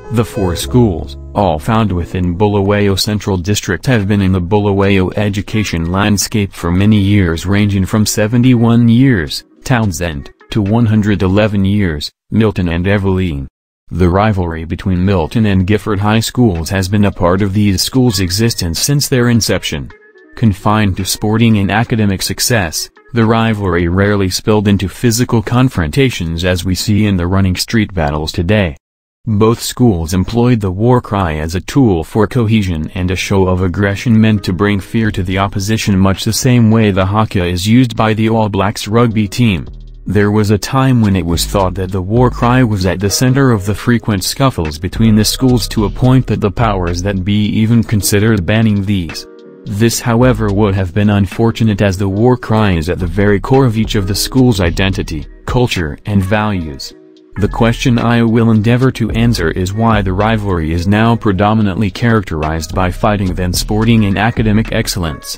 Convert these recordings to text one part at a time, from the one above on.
The 4 schools, all found within Bulawayo Central District, have been in the Bulawayo education landscape for many years, ranging from 71 years, Townsend, to 111 years, Milton and Eveline. The rivalry between Milton and Gifford high schools has been a part of these schools' existence since their inception. Confined to sporting and academic success, the rivalry rarely spilled into physical confrontations as we see in the running street battles today. Both schools employed the war cry as a tool for cohesion and a show of aggression meant to bring fear to the opposition, much the same way the Hakka is used by the All Blacks rugby team. There was a time when it was thought that the war cry was at the center of the frequent scuffles between the schools, to a point that the powers that be even considered banning these. This, however, would have been unfortunate, as the war cry is at the very core of each of the school's identity, culture and values. The question I will endeavor to answer is why the rivalry is now predominantly characterized by fighting than sporting and academic excellence.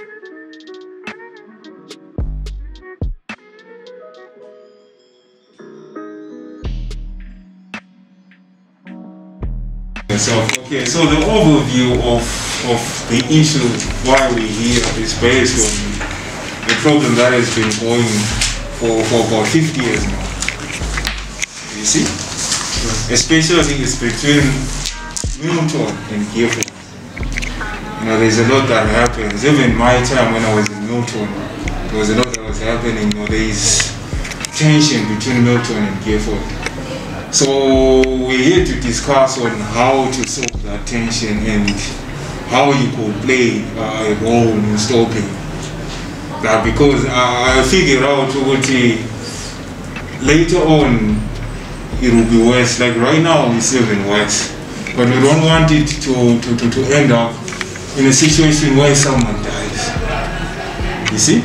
So the overview of the issue why we're here is based on the problem that has been going for about 50 years now. You see? Especially it's between Milton and Gifford. There's a lot that happens. Even my time when I was in Milton, there was a lot that was happening. There's tension between Milton and Gifford. So we're here to discuss on how to solve that tension and how you could play a role in stopping that, because I figured out what later on it will be worse. Like right now it's even worse, but we don't want it to end up in a situation where someone dies. You see?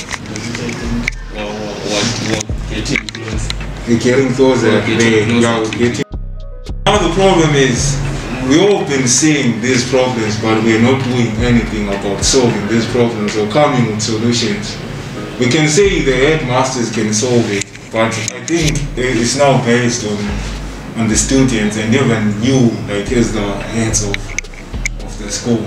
We're getting closer. Now the problem is, we've all been seeing these problems, but we're not doing anything about solving these problems or coming with solutions. We can say the headmasters can solve it, but I think it's now based on the students and even you, like as the heads of the school,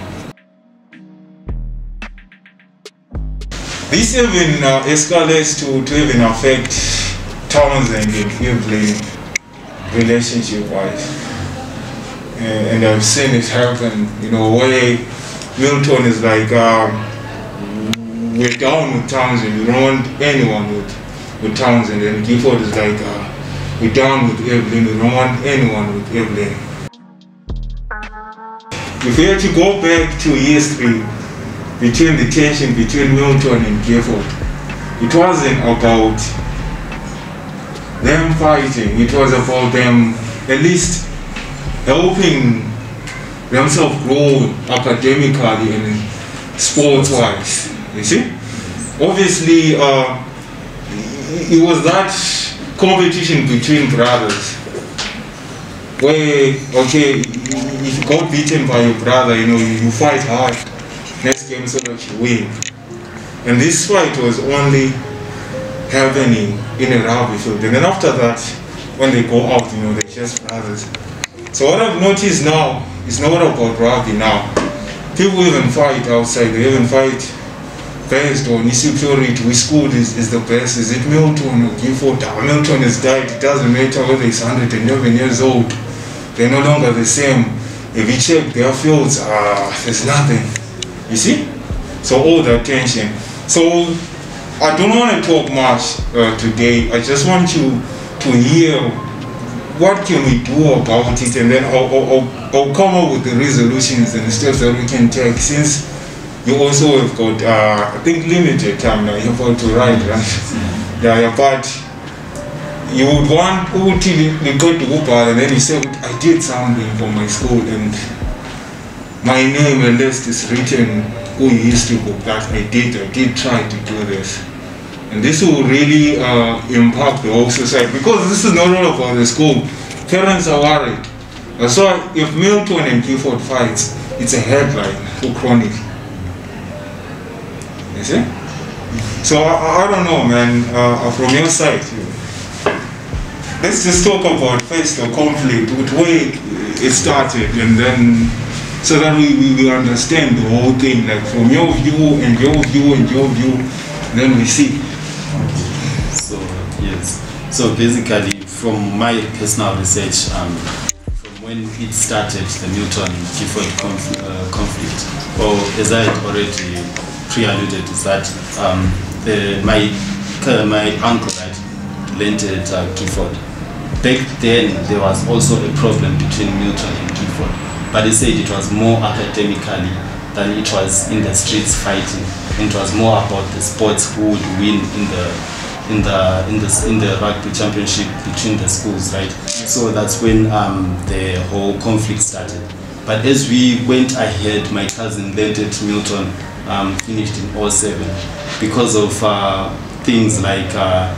This even escalates to even affect Townsend and Eveline relationship-wise. And I've seen it happen, where Milton is like, we're down with Townsend, we don't want anyone with Townsend, and Gifford is like, we're down with Eveline, we don't want anyone with Eveline. If we had to go back to history between the tension between Milton and Gifford, it wasn't about them fighting, it was about them at least helping themselves grow academically and sports-wise, you see? Obviously, it was that competition between brothers, where, okay, if you got beaten by your brother, you fight hard, next game so that you win. And this fight was only happening in a rugby field, and then after that, when they go out, they're just brothers. So what I've noticed now is not about rugby now. People even fight outside, they even fight based on insecurity. Which school is the best? Is it Milton or Gifford? Milton has died, it doesn't matter whether he's 111 years old. They're no longer the same. If you check their fields, there's nothing. You see? So all that tension. So I don't want to talk much today. I just want you to hear what can we do about it, and then I'll come up with the resolutions and the steps that we can take, since you also have got, I think, limited time now. You're about to write, right? Yeah, but you would want to go to Uber, and then you say, I did something for my school, and my name and list is written who used to book that I did try to do this. And this will really impact the whole society, because this is not all about the school. Parents are worried. So if Milton and Gifford fights, it's a headline for Chronic. You see? So I don't know, man, from your side. let's just talk about first the conflict, with where it started, and then so that we understand the whole thing, like from your view and your view and your view, then we see. Okay. So yes. So basically, from my personal research, from when it started, the Milton and Gifford conflict, or as I had already pre-alluded, is that my uncle, right, learned at Gifford. Back then, there was also a problem between Milton and Gifford, but they said it was more academically than it was in the streets fighting. It was more about the sports who would win in the rugby championship between the schools, right? So that's when the whole conflict started. But as we went ahead, my cousin learned at Milton, finished in 2007, because of things like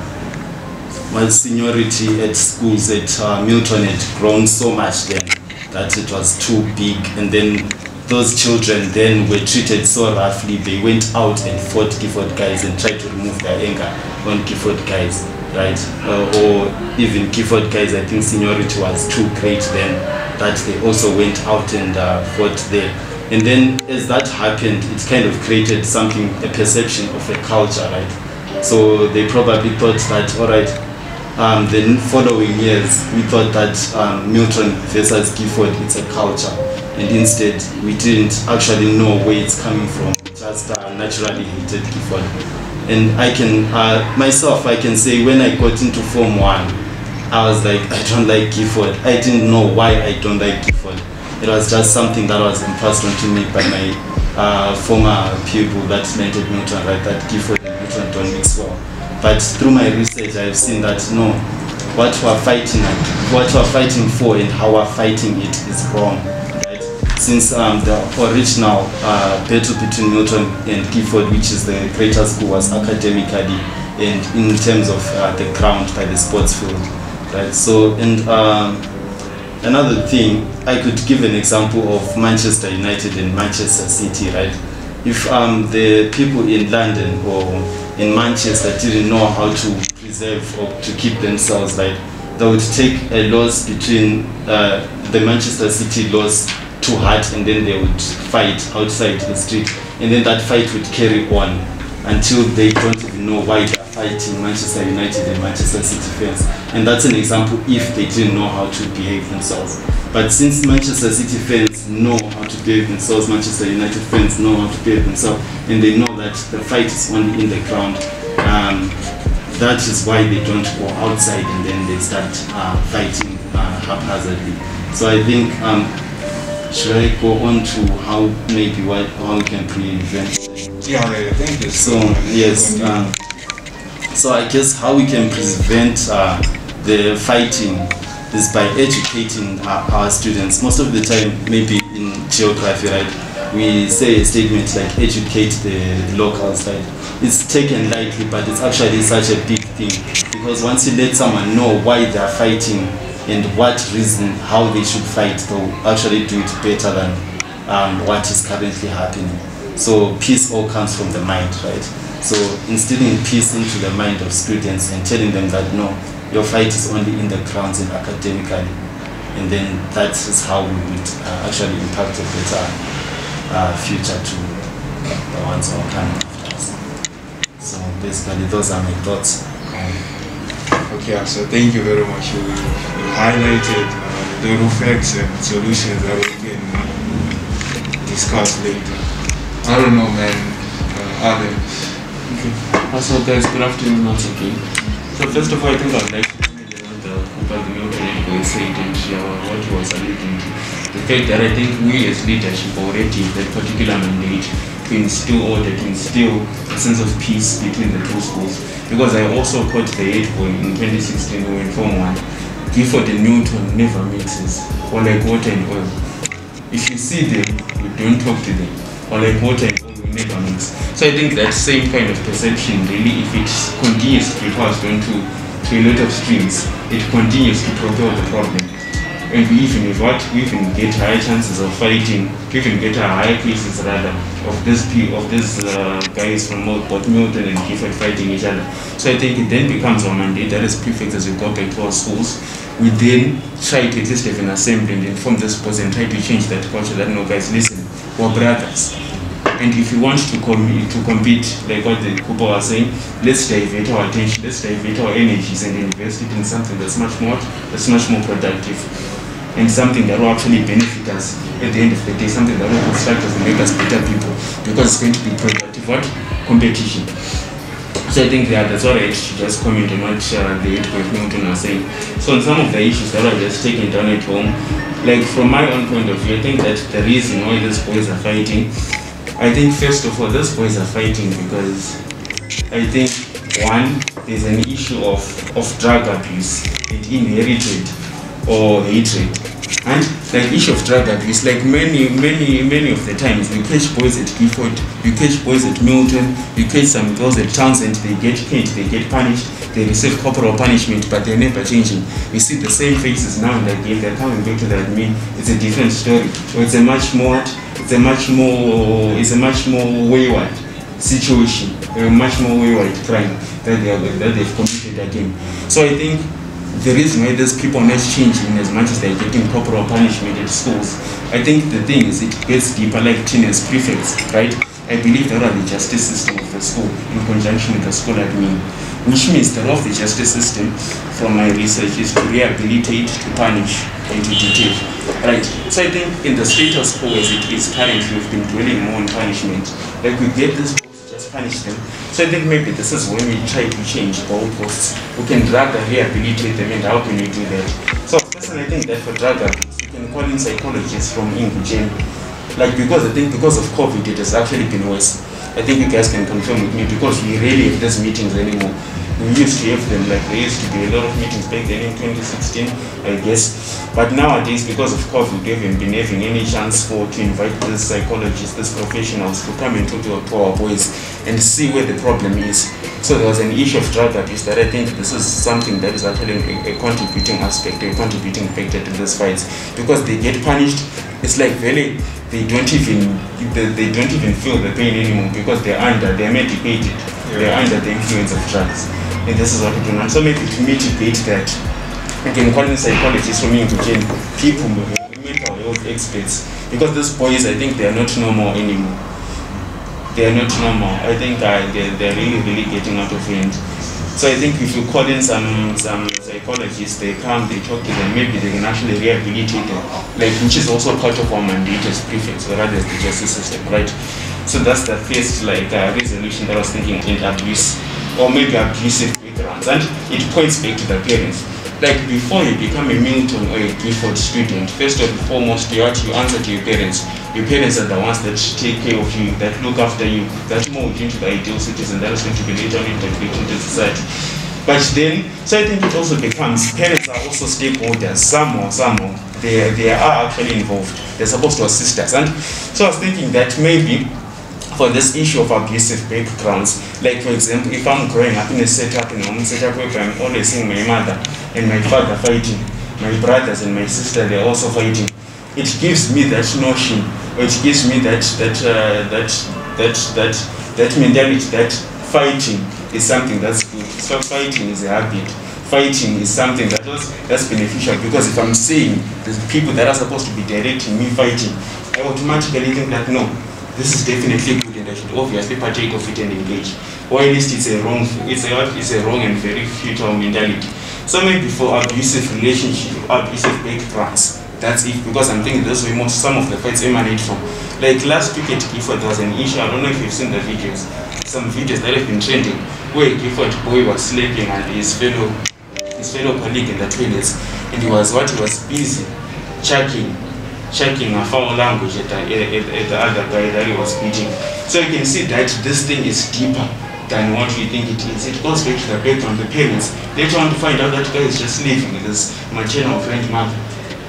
seniority at schools at Milton had grown so much then that it was too big, and then those children then were treated so roughly. They went out and fought Gifford guys and tried to remove their anger on Gifford guys, right? Or even Gifford guys, I think seniority was too great then, that they also went out and fought there. And then as that happened, it kind of created something, a perception of a culture, right? So they probably thought that, all right, the following years, we thought that Milton versus Gifford, it's a culture. And instead, we didn't actually know where it's coming from. We just naturally hated Gifford. And I can, myself, I can say when I got into Form 1, I was like, I don't like Gifford. I didn't know why I don't like Gifford. It was just something that was impressed onto me by my former pupil that entered Milton, right, that Gifford and Milton don't mix well. But through my research, I've seen that no, what we're fighting for and how we're fighting it is wrong. Since the original battle between Milton and Gifford, which is the greater school, was academically and in terms of the ground by the sports field, right? So, and another thing, I could give an example of Manchester United and Manchester City, right? If the people in London or in Manchester didn't know how to preserve or to keep themselves, right, they would take a loss between the Manchester City loss to heart, and then they would fight outside the street, and then that fight would carry on until they don't even know why they're fighting Manchester United and Manchester City fans. And that's an example if they didn't know how to behave themselves. But since Manchester City fans know how to behave themselves, Manchester United fans know how to behave themselves, and they know that the fight is only in the ground, that is why they don't go outside and then they start fighting haphazardly. So I think should I go on to how maybe how we can prevent? Yeah, thank you. So yes, so I guess how we can prevent the fighting is by educating our students. Most of the time, maybe in geography, right, we say a statement like educate the locals, right? It's taken lightly, but it's actually such a big thing, because once you let someone know why they're fighting and what reason, how they should fight, they'll actually do it better than what is currently happening. So peace all comes from the mind, right? So instilling peace into the mind of students and telling them that no, your fight is only in the grounds and academically, and then that is how we would actually impact a better future to the ones who are coming after us. So basically those are my thoughts. Okay, so thank you very much. You highlighted the effects and solutions that we can discuss later. I don't know, man. Adam. Okay. So guys, good afternoon once again. So first of all, I think I'd like to comment about the Milton and said and what he was alluding to. The fact that I think we as leadership already have that particular mandate to instill order, to instill a sense of peace between the two schools. Because I also caught the 8 in 2016 when we in Form 1. Gifford and Milton never mixes, or like water and oil. If you see them, you don't talk to them, or like water and oil, you never mix. So I think that same kind of perception, really, if it continues to be passed on to a lot of streams, it continues to propel the problem. And we even get higher chances of fighting, we even get higher cases rather of these guys from both Milton and Gifford fighting each other. So I think it then becomes our mandate, that is prefects, as we go back to our schools, we then try to at least have an assembly and inform the sports and try to change that culture that, no guys, listen, we're brothers. And if you want to compete, like what the Cooper was saying, let's divert our attention, let's divert our energies and invest it in something that's much more productive, and something that will actually benefit us at the end of the day, something that will construct us and make us better people, because it's going to be productive competition. So I think that's what I should just comment on what the head coach Milton was saying. So on some of the issues that are just taken down at home, like from my own point of view, I think that the reason why these boys are fighting, I think first of all, those boys are fighting because I think, one, there's an issue of drug abuse and inherited or hatred. And like issue of drug abuse, like many of the times, you catch boys at Gifford, you catch boys at Milton, you catch some girls at Townsend, they get hit, they get punished, they receive corporal punishment, but they're never changing. You see the same faces now and again, they're coming back to that. It's a different story. So it's a much more wayward situation, a much more wayward crime that they've committed again. So I think the reason why these people are not changing as much as they're getting corporal punishment at schools, I think the thing is it gets deeper, like Tina's prefects, right? I believe that the justice system of the school in conjunction with the school admin, which means the role of the justice system, from my research, is to rehabilitate, to punish, and to detain, right? So I think in the status quo as it is currently, we've been dwelling more on punishment. Like we get this just punish them. So I think maybe this is when we try to change goalposts. We can drug and rehabilitate them, and how can we do that? So personally, I think that for drug abuse, we can call in psychologists from Ingujen. Like because I think because of COVID, it has actually been worse. I think you guys can confirm with me, because we rarely have these meetings anymore. We used to have them, like there used to be a lot of meetings back then in 2016, I guess. But nowadays, because of COVID, we haven't been having any chance to invite these psychologists, these professionals to come and talk to our boys and see where the problem is. So there was an issue of drug abuse that I think this is something that is actually a contributing aspect, a contributing factor to these fights, because they get punished. It's like really they don't even feel the pain anymore, because they're medicated, they're under the influence of drugs. And this is what we do now. So maybe to mitigate that, we can call in psychologists from Ingujen, people, mental health experts, because these boys, I think they are not normal anymore. They are not normal. I think they're really getting out of hand. So I think if you call in some psychologists, they come, they talk to them, maybe they can actually rehabilitate them, like, which is also part of our mandate as prefects, or rather the justice system, right? So that's the first resolution that I was thinking, in abuse, or maybe abusive backgrounds, and it points back to the parents. Like before you become a Milton or a Gifford student, first and foremost, you have to answer to your parents. Your parents are the ones that take care of you, that look after you, that mold into the ideal citizen that is going to be later on integrated into society. But then, so I think it also becomes, parents are also stakeholders, somehow, they are actually involved. They're supposed to assist us. And so I was thinking that maybe for this issue of abusive backgrounds, like for example, if I'm growing up in a setup, where I'm always seeing my mother and my father fighting, my brothers and my sister, they're also fighting, it gives me that notion, or it gives me that mentality that fighting is something that's good. So fighting is a habit. Fighting is something that's beneficial, because if I'm seeing the people that are supposed to be directing me fighting, I automatically think that no, this is definitely good and I should obviously partake of it and engage. Or at least it's a wrong and very futile mentality. So maybe for abusive relationship, abusive backgrounds, that's it, because I'm thinking that's where some of the fights emanate from. Like last week at Gifford, there was an issue, I don't know if you've seen the videos, some videos that have been trending, where a Gifford boy was sleeping and his fellow colleague in the toilets, and he was busy checking a foul language at the other guy that he was beating. So you can see that this thing is deeper than what we think it is. It goes back to the background, the parents. They want to find out that guy is just living with his maternal grandmother.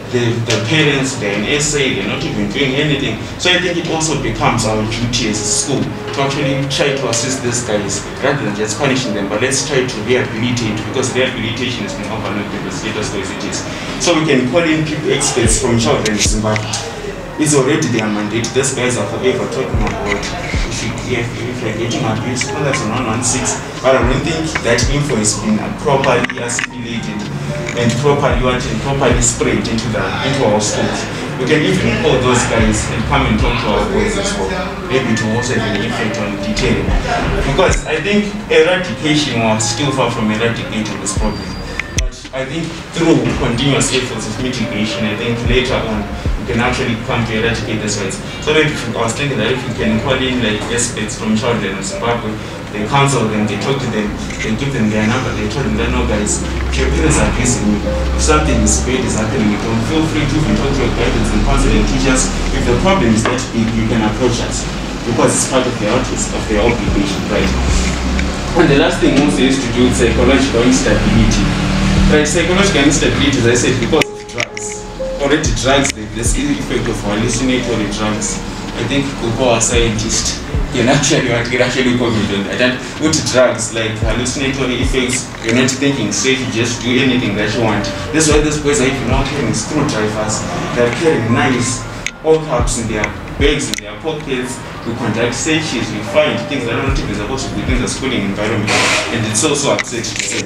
the parents, they're in essay, they're not even doing anything. So I think it also becomes our duty as a school to actually try to assist these guys rather than just punishing them, but let's try to rehabilitate, because rehabilitation is being overlooked in the status quo as it is. So we can call in people, experts from children in Zimbabwe. It's already their mandate. These guys are forever talking about if you're getting abuse, call us on 116. But I don't think that info has been properly assimilated and properly spread into our schools. We can even call those guys and come and talk to our boys as well. Maybe to also have an effect on detailing. Because I think eradication was still far from eradicating this problem. But I think through continuous efforts of mitigation, I think later on we can actually come to eradicate this ones. So maybe I was thinking that if we can call in like experts from children in Zimbabwe, they counsel them, they talk to them, they give them their number, they tell them that no guys, if your parents are abusing you, if something is bad is happening, you don't feel free to even talk to your guidance and counseling teachers. If the problem is that big, you can approach us, because it's part of their obligation, right? And the last thing also is to do with psychological instability. Right, psychological instability, as I said, because of drugs. Already drugs, this effect of hallucinatory drugs. I think our scientist can actually comment on that. And with drugs like hallucinatory effects, you're not thinking straight, you just do anything that you want. That's why these boys are even not carrying screwdrivers, they're carrying knives, all cups in their bags, in their pockets. We conduct searches, we find things that are not even supposed to be within the schooling environment, and it's also upset to say.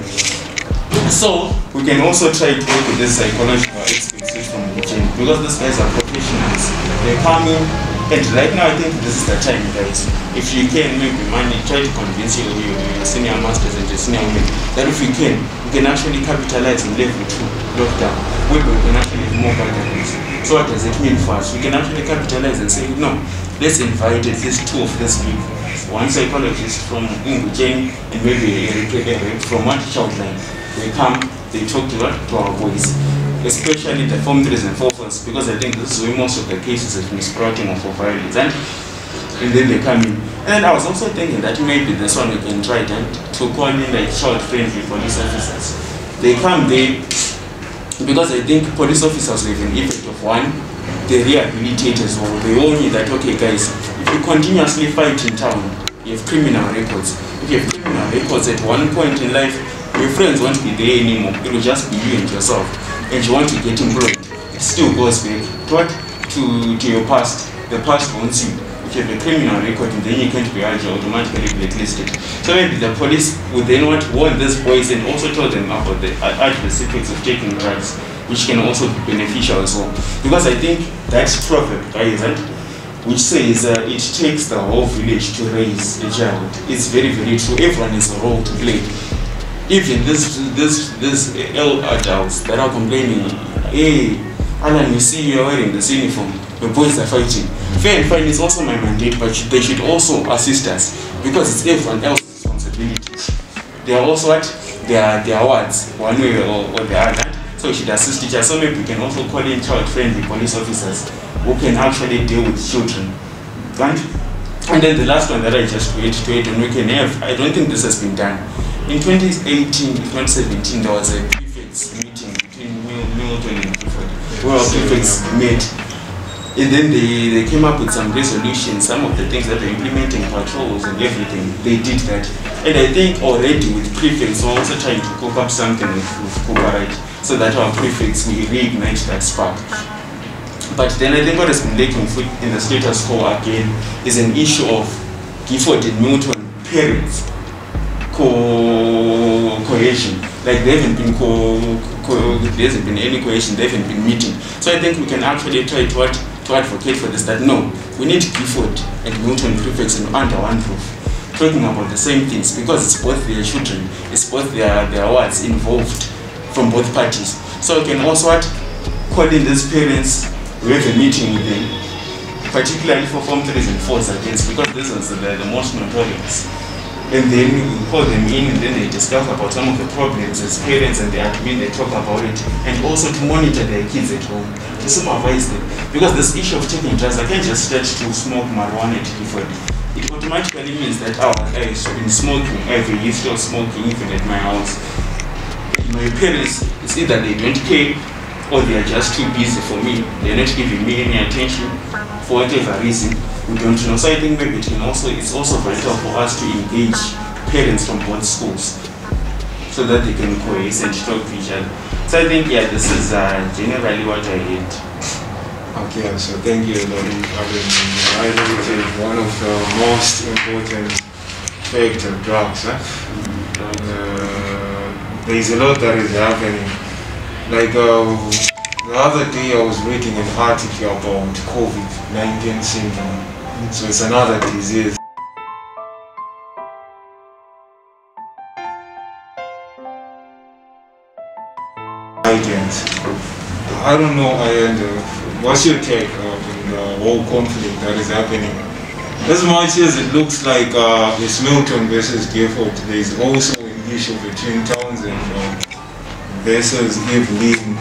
So we can also try to work with this psychological experts from within, because these guys are professionals. They come in. And right now, I think this is the time, guys. If you can, maybe try to convince your senior masters and your senior women that if we can actually capitalize on level 2 lockdown, where we can actually have more gatherings. So what does it mean for us? We can actually capitalize and say, no, let's invite at least 2 of these people. One psychologist from Ingujeni and maybe a from one childline. They come, they talk to our boys. Especially the Form 3s and 4s, because I think this is where most of the cases have been sprouting of violence, and then they come in. And I was also thinking that maybe this one we can try to call in like child-friendly police officers. They come there because I think police officers have an effect of one, they rehabilitate as well. They all need that, okay guys, if you continuously fight in town, you have criminal records. If you have criminal records at one point in life, your friends won't be there anymore. It will just be you and yourself. And you want to get employed, it still goes back to your past. The past won't you. If you have a criminal record, then you can't be automatically blacklisted. So maybe the police would then warn these boys and also tell them about the adverse effects of taking drugs, which can also be beneficial as well. Because I think that proverb, which says it takes the whole village to raise a child, it's very, very true. Everyone has a role to play. Even this adults that are complaining, hey, Alan, you see you are wearing this uniform, the boys are fighting. Fair and fine is also my mandate, but they should also assist us, because it's everyone else's responsibility. They are also their words, one way or the other. So we should assist each other. So maybe we can also call in child-friendly police officers who can actually deal with children. And then the last one that I just wait, and we can have, I don't think this has been done. In 2018, 2017, there was a prefects meeting between Milton and Gifford, where our prefects met. And then they came up with some resolutions, some of the things that they're implementing, patrols and everything, they did that. And I think already with prefects, we're also trying to cook up something with cooperate, so that our prefects will reignite that spark. But then I think what has been lacking in the status quo again is an issue of Gifford and Milton parents cohesion. Like there hasn't been any cohesion, they haven't been meeting. So I think we can actually try to advocate for this, that no, we need Gifford and Milton prefects under one roof, talking about the same things, because it's both their children, it's both their words involved from both parties. So we can also call in these parents, we have a meeting with them, particularly for Form 3s and 4s against, because this is the most notorious. And then we call them in, and then they discuss about some of the problems as parents, and they admit, they talk about it, and also to monitor their kids at home, to supervise them. Because this issue of taking drugs, I can't just start to smoke marijuana at Gifford. It automatically means that I've been smoking, I have a history of smoking even at my house. My parents, it's either they don't care, or they are just too busy for me. They're not giving me any attention for whatever reason. We don't know. So I think maybe it's also vital for us to engage parents from both schools so that they can cohese and talk to each other. So I think, yeah, this is generally what I did. Okay, so thank you, Lord. Rivalry is one of the most important effects of drugs. There is a lot that is happening. Like the other day I was reading an article about COVID-19 syndrome. So it's another disease. I don't know, what's your take on the whole conflict that is happening? As much as it looks like it's Milton versus Gifford, there is also an issue between Townsend versus Eveline.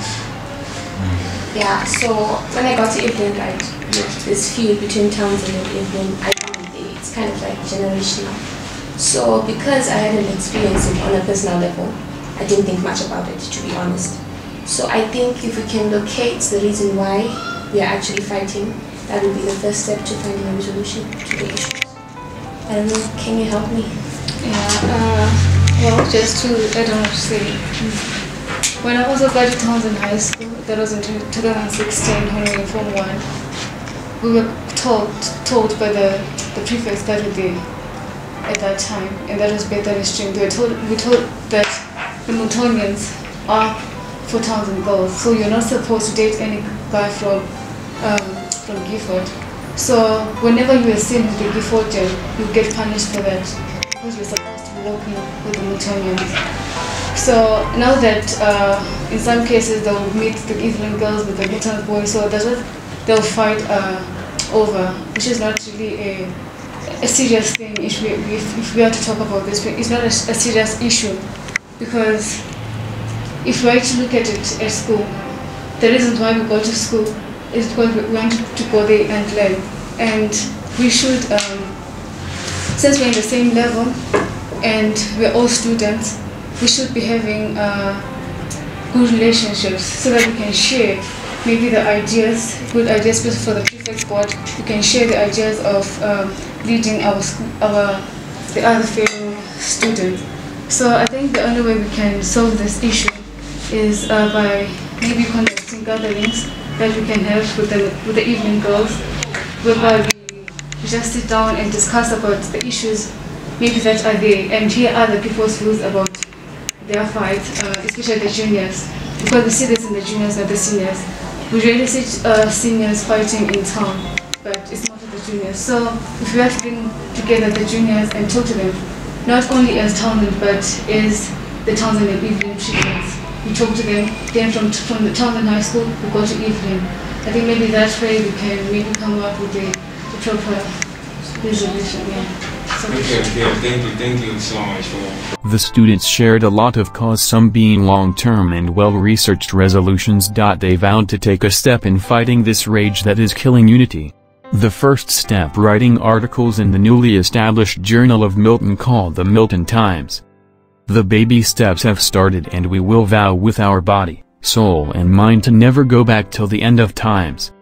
Yeah, so when I got to Eveline, right, this feud between Townsend and Eveline, I think it's kind of like generational. So because I hadn't experienced it on a personal level, I didn't think much about it, to be honest. So I think if we can locate the reason why we are actually fighting, that would be the first step to finding a resolution to the issues. I don't know, can you help me? Yeah, well, just to add on to say, when I was at Townsend High School, that was in 2016 when we were in Form 1, we were told by the prefects that we did at that time, and that was better extreme. We were told that the Miltonians are for Townsend girls, so you're not supposed to date any guy from Gifford. So whenever you are seen with the Giffordian, you get punished for that because you're supposed to be working with the Miltonians. So now that in some cases they'll meet the Eveline girls with the Milton boys, so that's what they'll fight over, which is not really a serious thing. If we are to talk about this, it's not a serious issue, because if we actually look at it at school, the reason why we go to school is because we want to go there and learn. And we should, since we're in the same level and we're all students, we should be having good relationships so that we can share maybe the ideas, good ideas for the prefect board. We can share the ideas of leading the other fellow students. So I think the only way we can solve this issue is by maybe conducting gatherings that we can have with the Eveline girls, whereby we just sit down and discuss about the issues maybe that are there and hear other people's views about their fight, especially the juniors, because we see this in the juniors and the seniors. We rarely see seniors fighting in town, but it's not the juniors. So if we have to bring together the juniors and talk to them, not only as Townsend, but as the Townsend and Eveline students. We talk to them, then from the Townsend High School, we go to Eveline. I think maybe that way we can maybe come up with the proper resolution, yeah. So Thank you so much for... The students shared a lot of cause, some being long-term and well-researched resolutions. They vowed to take a step in fighting this rage that is killing unity. The first step: writing articles in the newly established Journal of Milton called the Milton Times. The baby steps have started, and we will vow with our body, soul and mind to never go back till the end of times.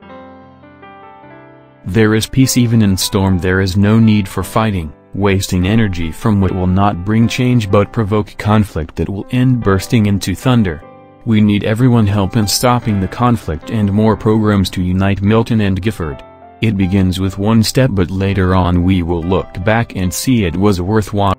There is peace even in storm. There is no need for fighting, wasting energy from what will not bring change but provoke conflict that will end bursting into thunder. We need everyone help in stopping the conflict and more programs to unite Milton and Gifford. It begins with one step, but later on we will look back and see it was worthwhile.